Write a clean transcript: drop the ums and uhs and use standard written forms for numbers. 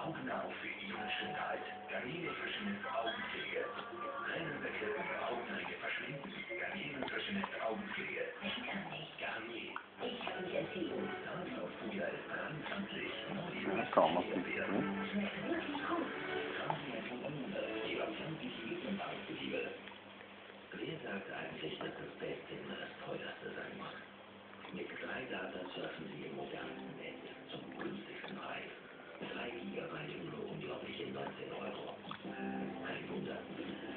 Augennahrung für Ihre Schönheit. Garnier-Verschnitt Augenpflege. Tränenbekleckung Augenringe verschwinden. Garnier-Verschnitt Augenpflege. Ich kann nicht. Garnier. Ich kann mich entschieden. Zahnfleischpuder ist ranzanzig. Ja, kaum was gibt es, ne? Schmeckt wirklich gut. Zahnfleischvolumen. Ihre pflanzliche Lippenbandgewebe. Wer sagt eigentlich, dass das Beste immer das teuerste sein muss? Mit 3 Data surfen Sie im modernen Netz zum günstigsten Preis. 3 GB für nur unglaubliche 19 Euro. Kein Wunder,